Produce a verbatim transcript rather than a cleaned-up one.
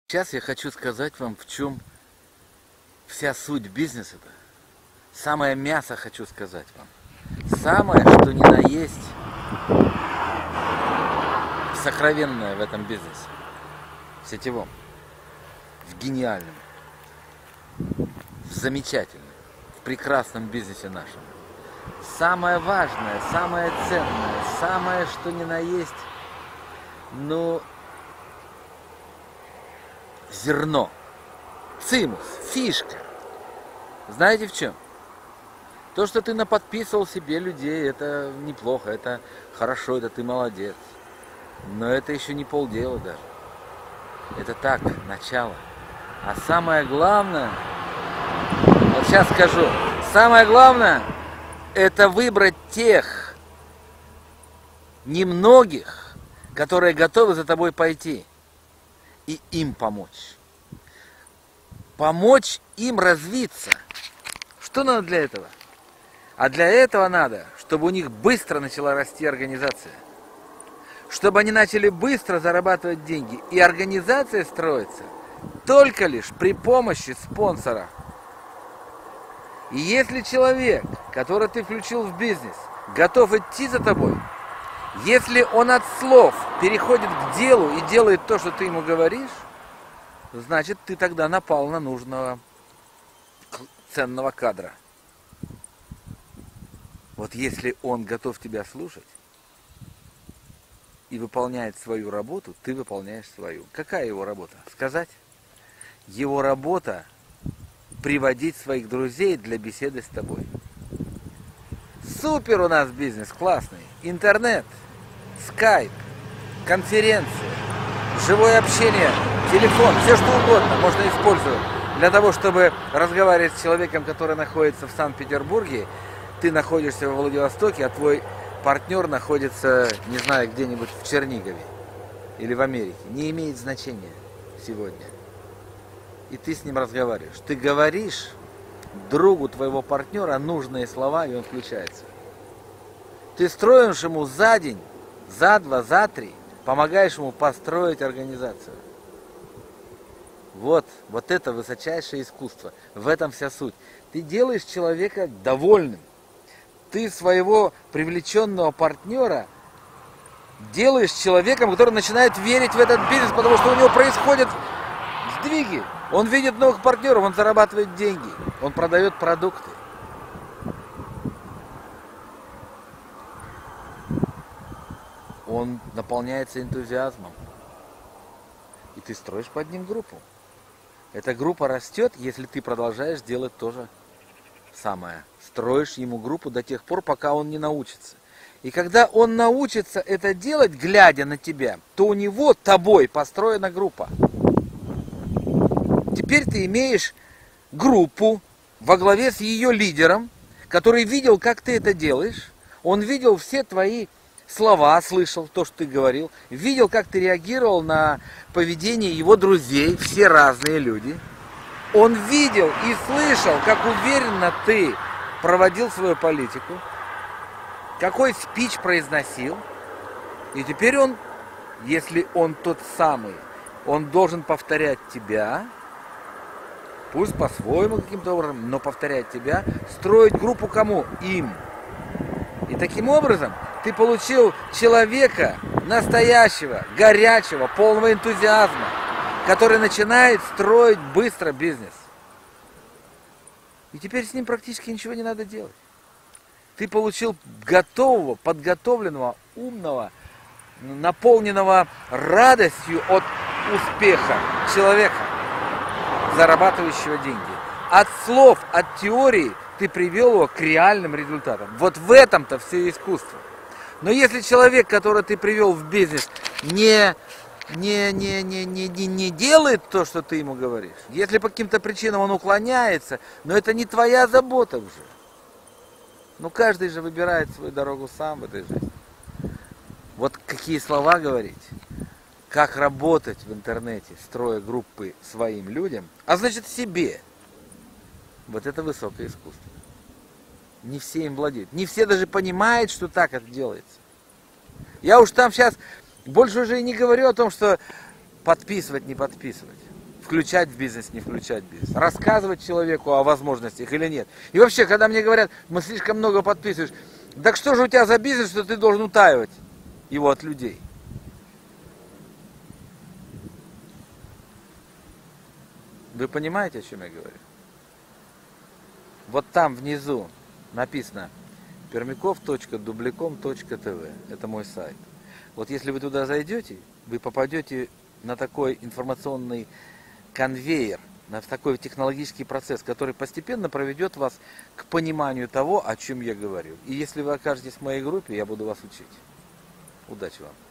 Сейчас я хочу сказать вам, в чем вся суть бизнеса-то. Самое мясо хочу сказать вам. Самое, что ни на есть, сокровенное в этом бизнесе. В сетевом. В гениальном. В замечательном. В прекрасном бизнесе нашем. Самое важное, самое ценное, самое, что ни на есть, ну... зерно, цимус, фишка. Знаете в чем? То, что ты наподписывал себе людей, это неплохо, это хорошо, это ты молодец. Но это еще не полдела даже. Это так, начало. А самое главное, вот сейчас скажу, самое главное, это выбрать тех немногих, которые готовы за тобой пойти. И им помочь. Помочь им развиться. Что надо для этого? А для этого надо, чтобы у них быстро начала расти организация. Чтобы они начали быстро зарабатывать деньги. И организация строится только лишь при помощи спонсора. И если человек, который ты включил в бизнес, готов идти за тобой, если он от слов переходит к делу и делает то, что ты ему говоришь, значит, ты тогда напал на нужного ценного кадра. Вот если он готов тебя слушать и выполняет свою работу, ты выполняешь свою. Какая его работа? Сказать? Его работа – приводить своих друзей для беседы с тобой. Супер у нас бизнес, классный. Интернет, скайп, конференции, живое общение, телефон, все что угодно можно использовать для того, чтобы разговаривать с человеком, который находится в Санкт-Петербурге. Ты находишься во Владивостоке, а твой партнер находится, не знаю, где-нибудь в Чернигове или в Америке. Не имеет значения сегодня. И ты с ним разговариваешь. Ты говоришь другу твоего партнера нужные слова, и он включается. Ты строишь ему за день, за два, за три, помогаешь ему построить организацию. Вот, вот это высочайшее искусство. В этом вся суть. Ты делаешь человека довольным. Ты своего привлеченного партнера делаешь человеком, который начинает верить в этот бизнес, потому что у него происходят сдвиги. Он видит новых партнеров, он зарабатывает деньги, он продает продукты. Он наполняется энтузиазмом. И ты строишь под ним группу. Эта группа растет, если ты продолжаешь делать то же самое. Строишь ему группу до тех пор, пока он не научится. И когда он научится это делать, глядя на тебя, то у него, тобой, построена группа. Теперь ты имеешь группу во главе с ее лидером, который видел, как ты это делаешь. Он видел все твои слова, слышал то, что ты говорил, видел, как ты реагировал на поведение его друзей, все разные люди. Он видел и слышал, как уверенно ты проводил свою политику, какой спич произносил. И теперь он, если он тот самый, он должен повторять тебя, пусть по-своему каким-то образом, но повторять тебя, строить группу кому? Им. И таким образом ты получил человека настоящего, горячего, полного энтузиазма, который начинает строить быстро бизнес. И теперь с ним практически ничего не надо делать. Ты получил готового, подготовленного, умного, наполненного радостью от успеха человека, зарабатывающего деньги. От слов, от теории ты привел его к реальным результатам. Вот в этом-то все искусство. Но если человек, который ты привел в бизнес, не, не, не, не, не, не, не делает то, что ты ему говоришь, если по каким-то причинам он уклоняется, но это не твоя забота уже. Ну каждый же выбирает свою дорогу сам в этой жизни. Вот какие слова говорить, как работать в интернете, строя группы своим людям, а значит себе. Вот это высокое искусство. Не все им владеют. Не все даже понимают, что так это делается. Я уж там сейчас больше уже и не говорю о том, что подписывать, не подписывать. включать в бизнес, не включать в бизнес. Рассказывать человеку о возможностях или нет. И вообще, когда мне говорят, мы слишком много подписываешь, так что же у тебя за бизнес, что ты должен утаивать его от людей? Вы понимаете, о чем я говорю? Вот там внизу написано пермяков точка дубликом точка тв. Это мой сайт. Вот если вы туда зайдете, вы попадете на такой информационный конвейер, на такой технологический процесс, который постепенно проведет вас к пониманию того, о чем я говорю. И если вы окажетесь в моей группе, я буду вас учить. Удачи вам!